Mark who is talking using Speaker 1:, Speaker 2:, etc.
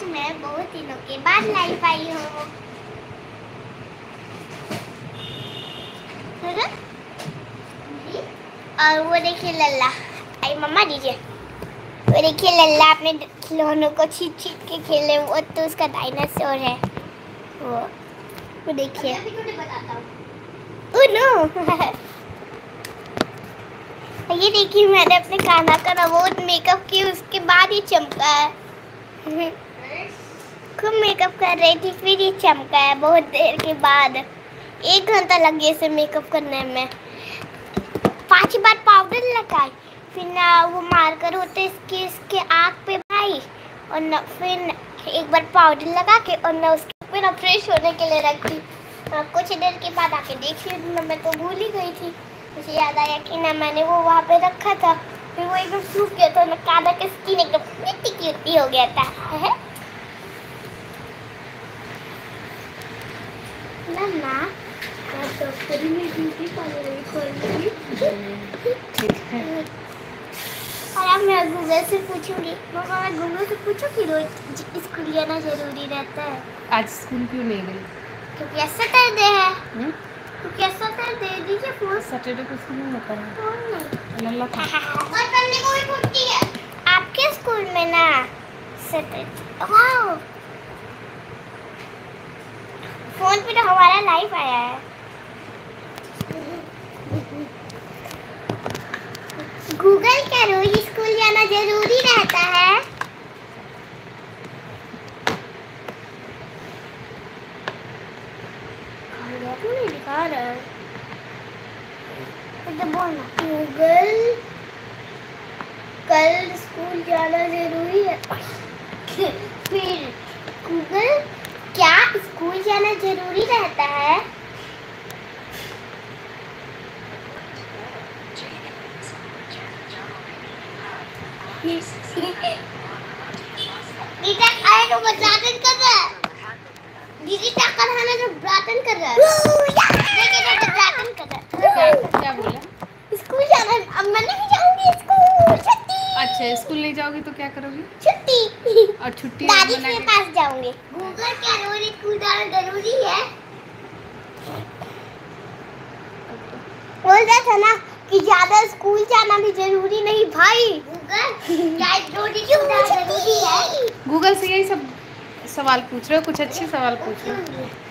Speaker 1: आज मैं बहुत दिनों के बाद लाइव आई हूँ। और वो देखिए लल्ला, आई मम्मा दीजिए। वो देखिए लल्ला अपने खिलौनों को छीट छीट के खेले, वो तो उसका डायनासोर है। वो देखिए। Oh no. ये देखिए मैंने अपने कान्हा का ना बहुत मेकअप किया, उसके बाद ही चमका है। खूब मेकअप कर रही थी, फिर ही चमका है बहुत देर के बाद। 1 घंटा लग गया इसे मेकअप करने में। 5 बार पाउडर लगाई, फिर ना वो मार्कर होते इसके आँख पे भाई, और ना फिर एक बार पाउडर लगा के और ना उसके फिर ना फ्रेश होने के लिए रखी। कुछ देर के बाद आके देखी मैं तो भूल ही गई थी। मुझे याद आया कि ना मैंने वो वहाँ पे रखा था, फिर वो एकदम सूख गया था, कादा का स्किन एकदम मिट्टी हो गया था। ना और अब मैं गूगल से पूछूंगी। मम्मा मैं गूगल से पूछूं कि रोज स्कूल जाना जरूरी रहता है?
Speaker 2: आज स्कूल क्यों नहीं गई?
Speaker 1: क्योंकि सैटरडे है। क्योंकि सैटरडे दीजिए फोन।
Speaker 2: सैटरडे को स्कूल नहीं होता है। लल्ला था।
Speaker 1: और करने को भी छुट्टी है आपके स्कूल में ना सैटरडे। वाओ, फोन पे तो हमारा लाइव आया है। गूगल क्या रोज स्कूल जाना जरूरी रहता है? नहीं दिखा रहा है तो बोलना गूगल कल स्कूल जाना जरूरी है। फिर गूगल क्या स्कूल जाना जरूरी रहता है? दीदी आए तो बचाते कर रहा है। दीदी टक्कर हमें तो ब्राटन कर रहा है। देखिए तो ब्राटन कर रहा है।
Speaker 2: क्या बोला?
Speaker 1: स्कूल जाना, अब मैं नहीं जाऊंगी स्कूल, छुट्टी।
Speaker 2: अच्छा स्कूल नहीं जाओगी तो क्या करोगी?
Speaker 1: छुट्टी।
Speaker 2: और छुट्टी
Speaker 1: दादी के पास जाऊंगी। गूगल क्या रोज स्कूल जाना जरूरी है? बोल रहा था ना कि ज्यादा स्कूल जाना भी जरूरी नहीं भाई। गूगल क्या रोज स्कूल जाना जरूरी है?
Speaker 2: गूगल से यही सब सवाल पूछ रहे हो, कुछ अच्छे सवाल पूछ रहे हो।